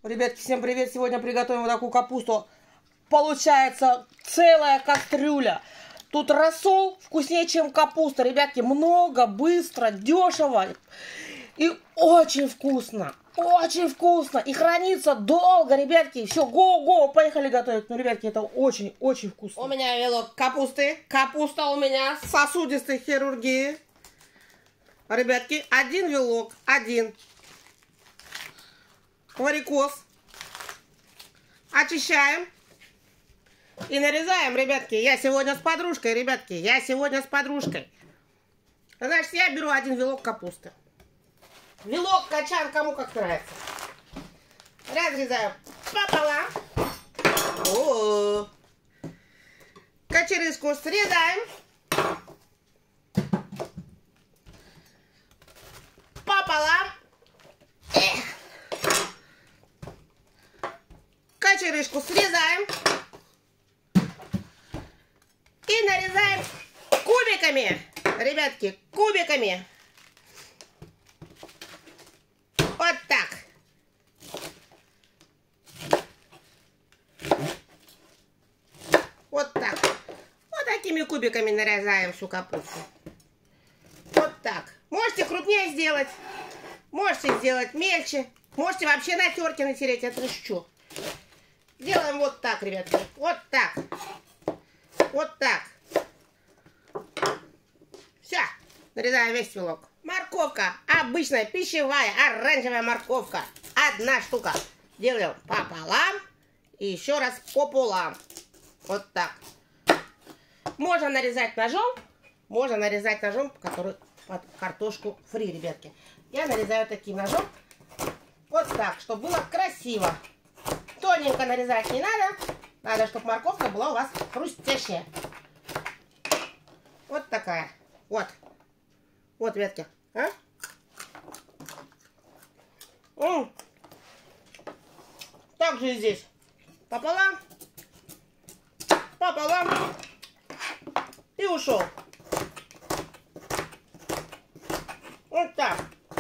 Ребятки, всем привет! Сегодня приготовим вот такую капусту. Получается целая кастрюля. Тут рассол вкуснее, чем капуста. Ребятки, много, быстро, дешево и очень вкусно. Очень вкусно. И хранится долго, ребятки. Все, го-го, поехали готовить. Ну, ребятки, это очень-очень вкусно. У меня вилок капусты. Капуста у меня сосудистой хирургии. Ребятки, один вилок, один. Варикоз. Очищаем. И нарезаем, ребятки. Я сегодня с подружкой, ребятки. Я сегодня с подружкой. Значит, я беру один вилок капусты. Вилок, качан, кому как нравится. Разрезаю пополам. О-о-о. Кочерышку срезаем. Пополам. Кочерышку срезаем. И нарезаем кубиками. Ребятки, кубиками. Вот так. Вот так. Вот такими кубиками нарезаем всю капусту. Вот так. Можете крупнее сделать. Можете сделать мельче. Можете вообще на терке натереть. Это что? Делаем вот так, ребятки. Вот так. Вот так. Все. Нарезаем весь вилок. Морковка. Обычная пищевая оранжевая морковка. Одна штука. Делаем пополам. И еще раз пополам. Вот так. Можно нарезать ножом. Можно нарезать ножом, который под картошку фри, ребятки. Я нарезаю таким ножом. Вот так, чтобы было красиво. Тоненько нарезать не надо. Надо, чтобы морковка была у вас хрустящая. Вот такая. Вот. Вот, ребятки. А? Так же и здесь. Пополам. Пополам. И ушел. Вот так.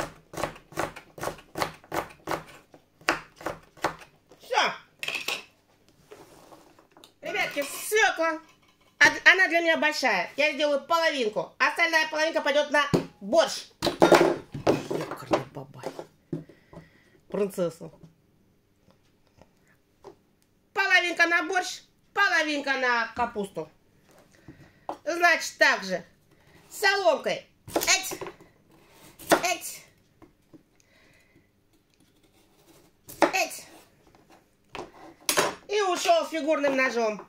Все. Ребятки, свекла. Она для меня большая. Я сделаю половинку. Остальная половинка пойдет на борщ. Ёкарный бабай. Принцесса. Половинка на борщ, половинка на капусту. Значит, также соломкой. Эть. Эть. Эть. И ушел фигурным ножом.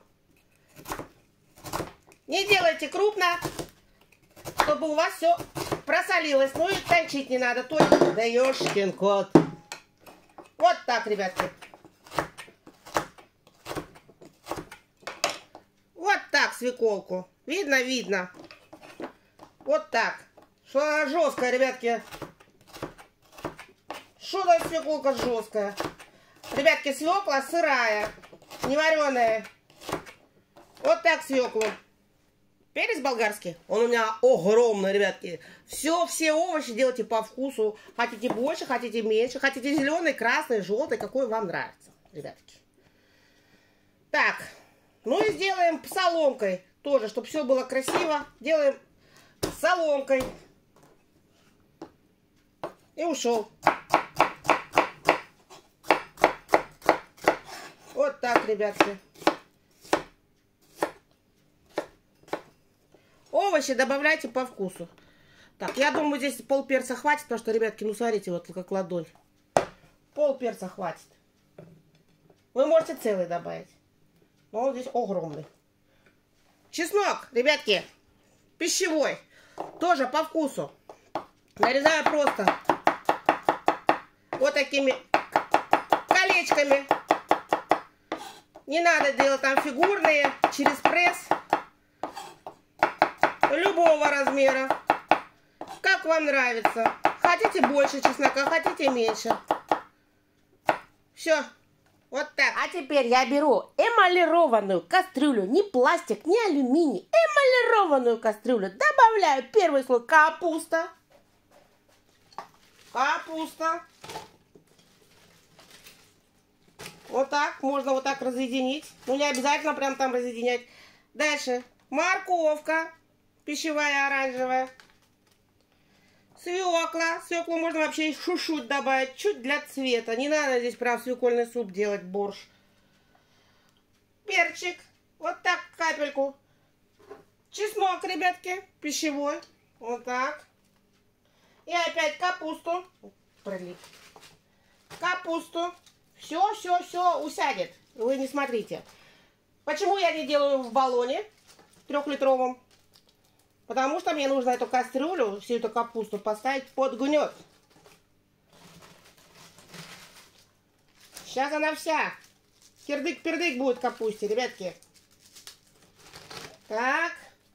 Не делайте крупно, чтобы у вас все просолилось. Ну и тончить не надо. Только да ёшкин кот. Вот так, ребятки. Вот так свеколку. Видно, видно. Вот так. Что она жесткая, ребятки. Что за свеколка жесткая? Ребятки, свекла сырая, не вареная. Вот так свеклу. Перец болгарский, он у меня огромный, ребятки. Все овощи делайте по вкусу. Хотите больше, хотите меньше. Хотите зеленый, красный, желтый, какой вам нравится, ребятки. Так, ну и сделаем соломкой тоже, чтобы все было красиво. Делаем соломкой. И ушел. Вот так, ребятки. Овощи добавляйте по вкусу. Так, я думаю, здесь полперца хватит, потому что, ребятки, ну смотрите, вот как ладонь. Полперца хватит. Вы можете целый добавить. Но он здесь огромный. Чеснок, ребятки, пищевой. Тоже по вкусу. Нарезаю просто вот такими колечками. Не надо делать там фигурные, через пресс. Любого размера. Как вам нравится. Хотите больше чеснока, хотите меньше. Все. Вот так. А теперь я беру эмалированную кастрюлю. Не пластик, не алюминий. Эмалированную кастрюлю. Добавляю первый слой капуста. Капуста. Вот так, можно вот так разъединить. Ну, не обязательно прям там разъединять. Дальше. Морковка пищевая оранжевая. Свекла. Свеклу можно вообще чуть-чуть добавить, чуть для цвета. Не надо здесь прям свекольный суп делать, борщ. Перчик. Вот так, капельку. Чеснок, ребятки, пищевой. Вот так. И опять капусту. Пролить. Капусту. Все усядет. Вы не смотрите. Почему я не делаю в баллоне 3-литровом? Потому что мне нужно эту кастрюлю, всю эту капусту поставить под гнет. Сейчас она вся. Кирдык-пердык будет капусте, ребятки. Так.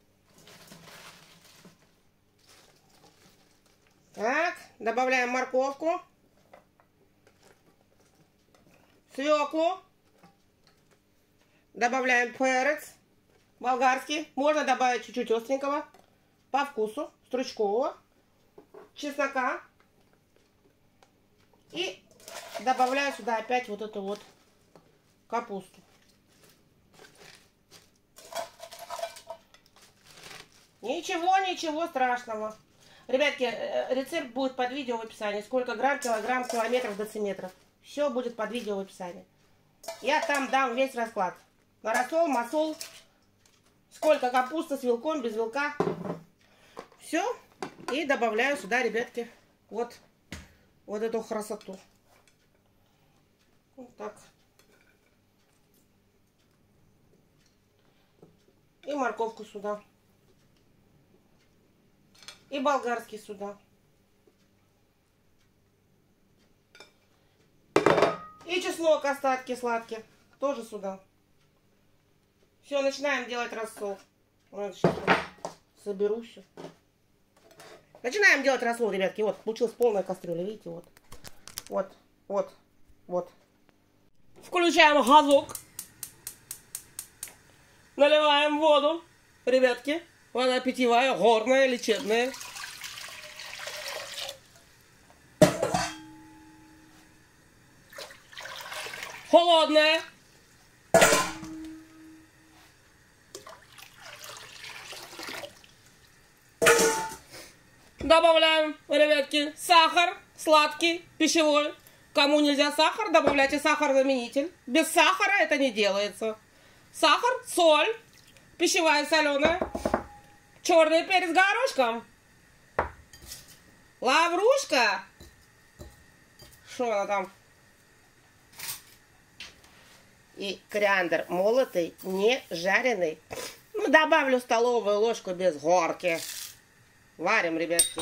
Так. Добавляем морковку. Свеклу. Добавляем перец болгарский. Можно добавить чуть-чуть остренького. По вкусу. Стручкового. Чеснока. И добавляю сюда опять вот эту вот капусту. Ничего страшного. Ребятки, рецепт будет под видео в описании. Сколько грамм, килограмм, километров, дециметров. Все будет под видео в описании. Я там дам весь расклад. На рассол, масол. Сколько капусты с вилком, без вилка. Все. И добавляю сюда, ребятки, вот эту красоту. Вот так. И морковку сюда. И болгарский сюда. И чеснок остатки сладкие. Тоже сюда. Все, начинаем делать рассол. Сейчас соберу все. Начинаем делать рассол, ребятки. Вот, получилась полная кастрюля, видите, вот. Включаем газок. Наливаем воду, ребятки. Вода питьевая, горная, лечебная. Холодная. Добавляем, ребятки, сахар сладкий, пищевой. Кому нельзя сахар, добавляйте сахар-заменитель. Без сахара это не делается. Сахар, соль, пищевая соленая, черный перец горошком, лаврушка. Что она там? И кориандр молотый, не жареный. Ну, добавлю столовую ложку без горки. Варим, ребятки.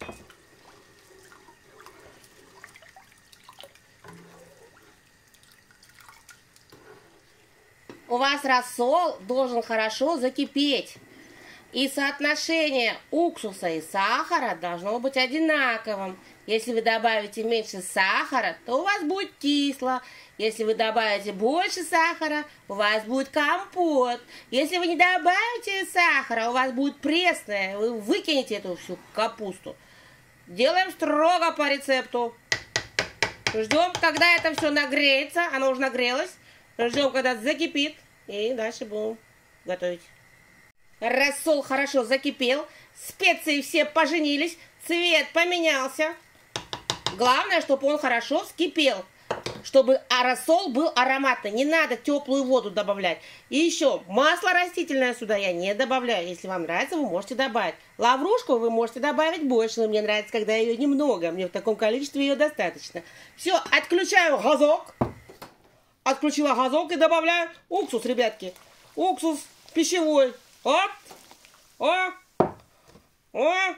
У вас рассол должен хорошо закипеть. И соотношение уксуса и сахара должно быть одинаковым. Если вы добавите меньше сахара, то у вас будет кисло. Если вы добавите больше сахара, у вас будет компот. Если вы не добавите сахара, у вас будет пресное. Вы выкинете эту всю капусту. Делаем строго по рецепту. Ждем, когда это все нагреется. Оно уже нагрелось. Ждем, когда закипит. И дальше будем готовить. Рассол хорошо закипел. Специи все поженились. Цвет поменялся. Главное, чтобы он хорошо вскипел. Чтобы рассол был ароматный. Не надо теплую воду добавлять. И еще масло растительное сюда я не добавляю. Если вам нравится, вы можете добавить. Лаврушку вы можете добавить больше. Но мне нравится, когда ее немного. Мне в таком количестве ее достаточно. Все, отключаю газок. Отключила газок и добавляю уксус, ребятки. Уксус пищевой. Оп. О. О.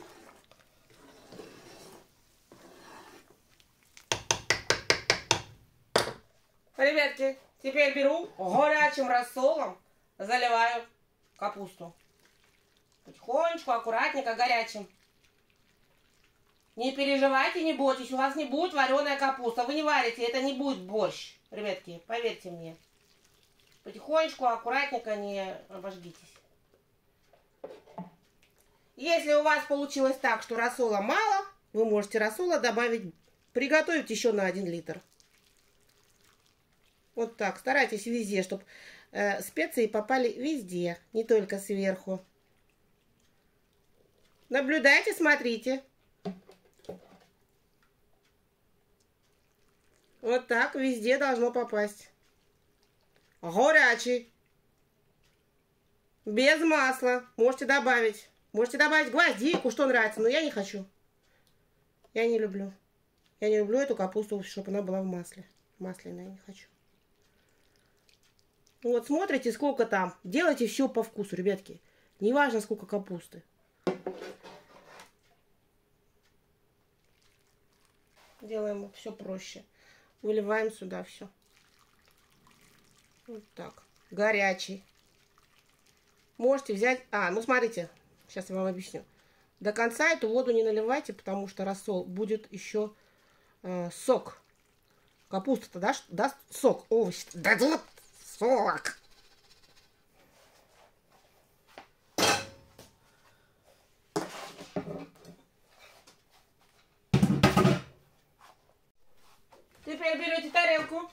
Ребятки, теперь беру горячим рассолом, заливаю капусту. Потихонечку, аккуратненько, горячим. Не переживайте, не бойтесь, у вас не будет вареная капуста. Вы не варите, это не будет борщ. Ребятки, поверьте мне. Потихонечку, аккуратненько, не обожгитесь. Если у вас получилось так, что рассола мало, вы можете рассола добавить, приготовить еще на 1 литр. Вот так. Старайтесь везде, чтобы специи попали везде, не только сверху. Наблюдайте, смотрите. Вот так везде должно попасть. Горячий. Без масла. Можете добавить. Можете добавить гвоздику, что нравится, но я не хочу. Я не люблю. Я не люблю эту капусту, чтобы она была в масле. Масляная я не хочу. Вот смотрите, сколько там. Делайте все по вкусу, ребятки. Не важно, сколько капусты. Делаем все проще. Выливаем сюда все. Вот так. Горячий. Можете взять... ну смотрите. Сейчас я вам объясню. До конца эту воду не наливайте, потому что рассол будет еще сок. Капуста-то даст сок. Овощи дадут сок. Теперь берете тарелку.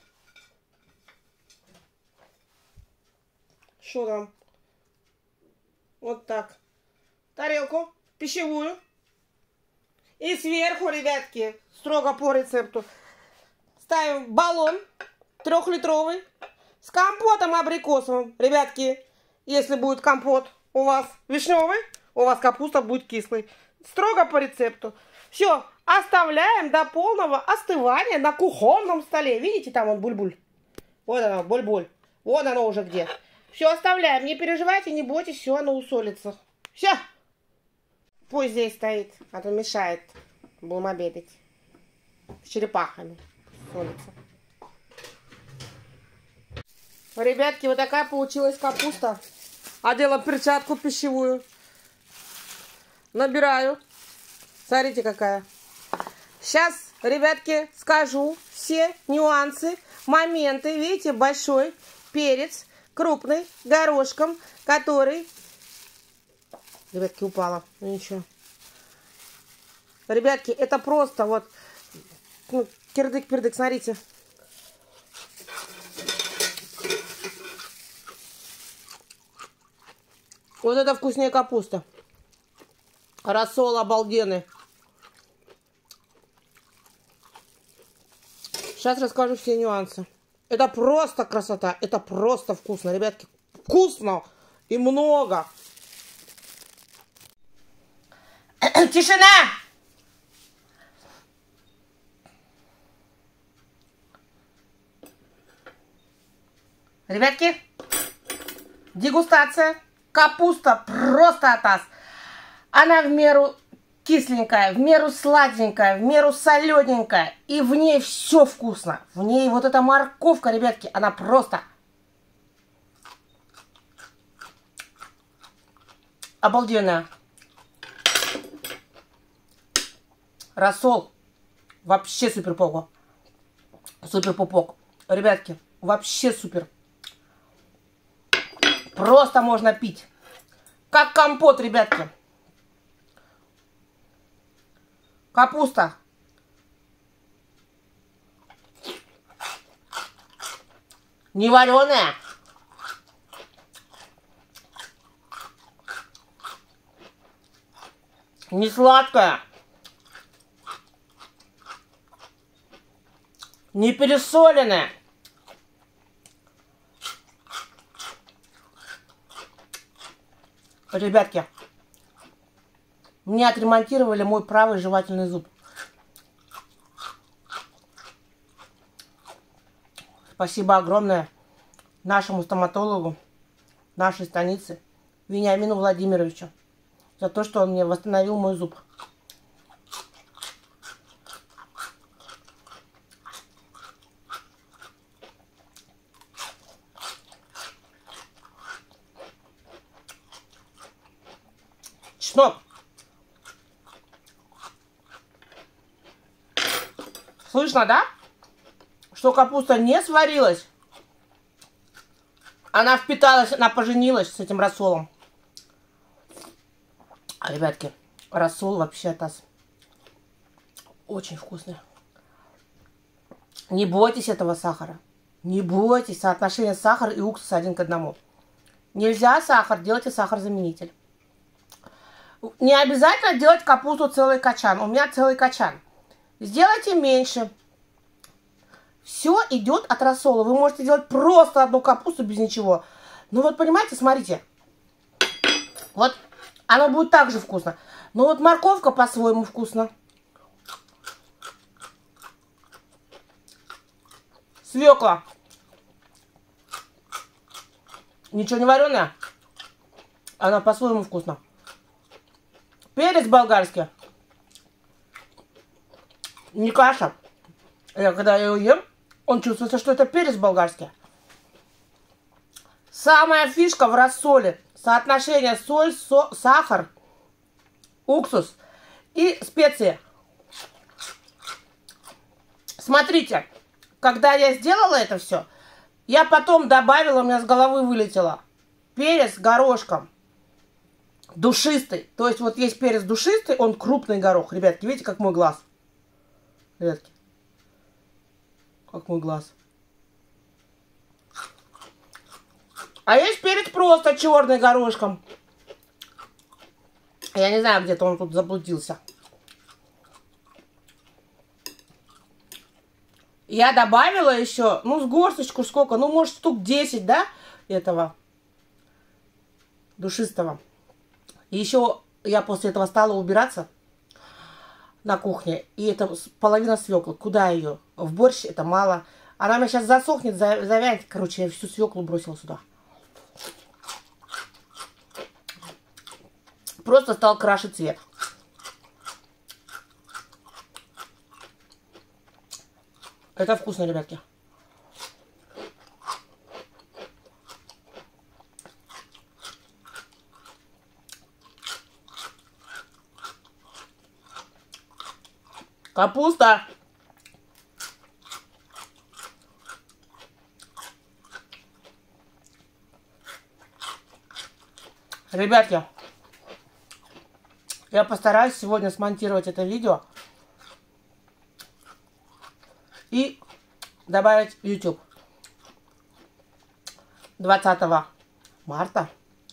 Что там? Вот так. Тарелку пищевую. И сверху, ребятки, строго по рецепту, ставим баллон 3-литровый с компотом абрикосовым. Ребятки, если будет компот у вас вишневый, у вас капуста будет кислой. Строго по рецепту. Все, оставляем до полного остывания на кухонном столе. Видите, там он буль-буль. Вот оно, буль-буль. Вот оно уже где. Все оставляем. Не переживайте, не бойтесь, все оно усолится. Все. Пусть здесь стоит, а то мешает. Будем обедать. С черепахами. Солится. Ребятки, вот такая получилась капуста. Одела перчатку пищевую. Набираю. Смотрите, какая. Сейчас, ребятки, скажу все нюансы, моменты. Видите, большой перец, крупный, горошком, который... Ребятки, упала. Ну ничего. Ребятки, это просто вот... Ну, кирдык-пирдык, смотрите. Вот это вкуснее капуста. Рассол обалденный. Сейчас расскажу все нюансы. Это просто красота. Это просто вкусно, ребятки. Вкусно и много. Тишина! Ребятки, дегустация. Капуста просто атас. Она в меру кисленькая, в меру сладенькая, в меру солененькая. И в ней все вкусно. В ней вот эта морковка, ребятки, она просто обалденная. Рассол вообще супер-пупок. Супер-пупок. Ребятки, вообще супер. Просто можно пить. Как компот, ребятки. Капуста. Не вареная. Не сладкая. Не пересоленная. Ребятки, мне отремонтировали мой правый жевательный зуб. Спасибо огромное нашему стоматологу нашей станицы Вениамину Владимировичу за то, что он мне восстановил мой зуб. Чеснок. Слышно, да? Что капуста не сварилась. Она впиталась, она поженилась с этим рассолом. Ребятки, рассол вообще атас. Очень вкусный. Не бойтесь этого сахара. Не бойтесь, соотношение сахара и уксуса 1 к 1. Нельзя сахар, делайте сахарозаменитель. Не обязательно делать капусту целый качан. У меня целый качан. Сделайте меньше. Все идет от рассола. Вы можете делать просто одну капусту без ничего. Ну вот понимаете, смотрите. Вот оно будет так же вкусно. Но вот морковка по-своему вкусно. Свекла. Ничего не вареная. Она по-своему вкусна. Перец болгарский. Не каша. Когда я его ем, он чувствуется, что это перец болгарский. Самая фишка в рассоле. Соотношение соль, сахар, уксус и специи. Смотрите, когда я сделала это все, я потом добавила, у меня с головы вылетело, перец горошком. Душистый. То есть вот есть перец душистый, он крупный горох. Ребятки, видите, как мой глаз? Ребятки. Как мой глаз. А есть перец просто черный горошком. Я не знаю, где-то он тут заблудился. Я добавила еще, ну, с горсточку сколько? Ну, может, штук 10, да? Этого душистого. И еще я после этого стала убираться на кухне. И это половина свеклы. Куда ее? В борщ это мало. Она у меня сейчас засохнет, завянет. Короче, я всю свеклу бросила сюда. Просто стал краше цвет. Это вкусно, ребятки. Капуста. Ребятки, я постараюсь сегодня смонтировать это видео и добавить в YouTube. 20 марта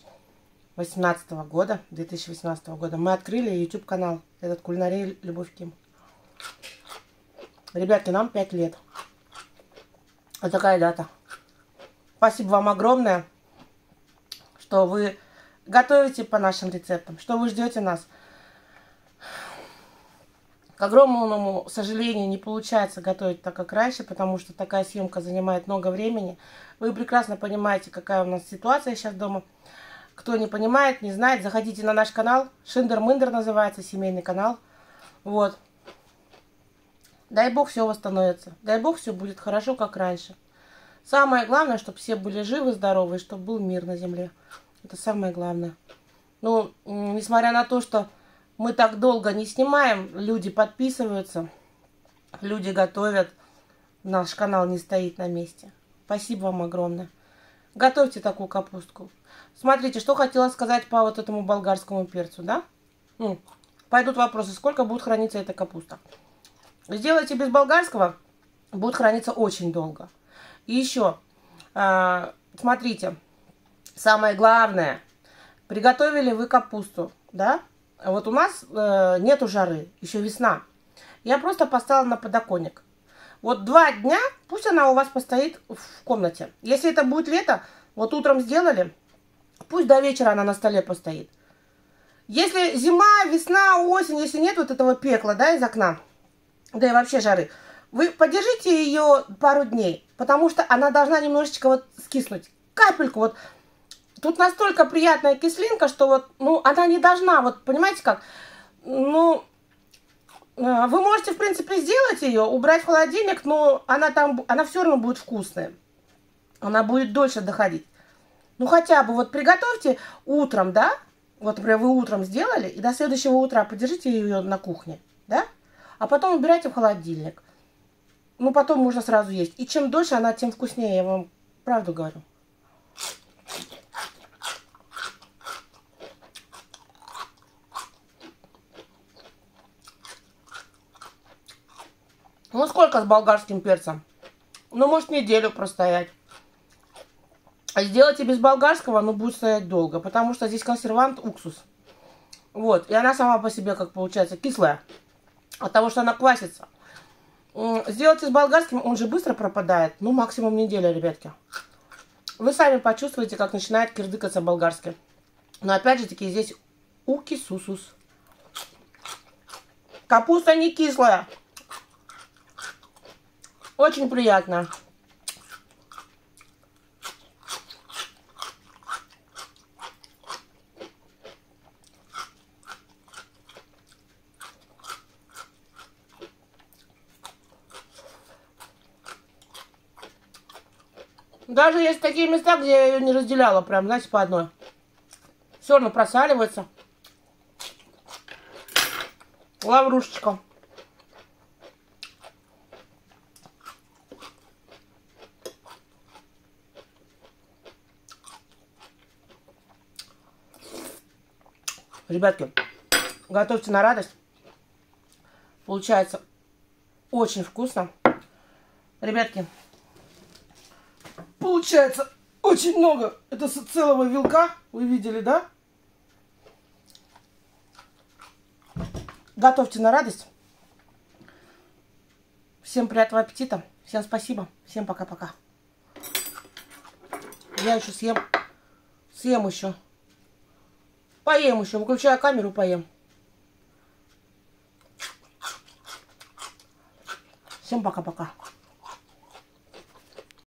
2018 года мы открыли YouTube канал, этот кулинария Любовь Ким. Ребятки, нам 5 лет. Вот такая дата. Спасибо вам огромное, что вы готовите по нашим рецептам, что вы ждете нас. К огромному сожалению, не получается готовить так, как раньше, потому что такая съемка занимает много времени. Вы прекрасно понимаете, какая у нас ситуация сейчас дома. Кто не понимает, не знает, заходите на наш канал. Шиндер-мындер называется, семейный канал. Вот. Дай Бог, все восстановится. Дай Бог, все будет хорошо, как раньше. Самое главное, чтобы все были живы, здоровы, и чтобы был мир на земле. Это самое главное. Ну, несмотря на то, что мы так долго не снимаем, люди подписываются, люди готовят, наш канал не стоит на месте. Спасибо вам огромное. Готовьте такую капустку. Смотрите, что хотела сказать по вот этому болгарскому перцу, да? Пойдут вопросы, сколько будет храниться эта капуста. Сделайте без болгарского, будет храниться очень долго. И еще, смотрите, самое главное, приготовили вы капусту, да? Вот у нас нету жары, еще весна. Я просто поставила на подоконник. Вот 2 дня, пусть она у вас постоит в комнате. Если это будет лето, вот утром сделали, пусть до вечера она на столе постоит. Если зима, весна, осень, если нет вот этого пекла, да, из окна, да и вообще жары, вы подержите ее пару дней, потому что она должна немножечко вот скиснуть. Капельку вот. Тут настолько приятная кислинка, что вот, ну, она не должна, вот, понимаете как, ну, вы можете, в принципе, сделать ее, убрать в холодильник, но она все равно будет вкусная. Она будет дольше доходить. Ну, хотя бы вот приготовьте утром, да, вот, например, вы утром сделали, и до следующего утра подержите ее на кухне, да, а потом убирайте в холодильник. Ну, потом можно сразу есть. И чем дольше она, тем вкуснее, я вам правду говорю. Ну, сколько с болгарским перцем? Ну, может, неделю простоять. А сделайте без болгарского, но будет стоять долго, потому что здесь консервант уксус. Вот, и она сама по себе, как получается, кислая, от того, что она квасится. Сделайте с болгарским, он же быстро пропадает, ну, максимум неделя, ребятки. Вы сами почувствуете, как начинает кирдыкаться болгарский. Но опять же таки, здесь укисусус. Капуста не кислая. Очень приятно. Даже есть такие места, где я ее не разделяла, прям, знаете, по одной. Все равно просаливается. Лаврушечка. Ребятки, готовьте на радость. Получается очень вкусно. Ребятки, получается очень много. Это с целого вилка. Вы видели, да? Готовьте на радость. Всем приятного аппетита. Всем спасибо. Всем пока-пока. Я еще съем. Съем еще. Поем еще. Выключаю камеру, поем. Всем пока-пока.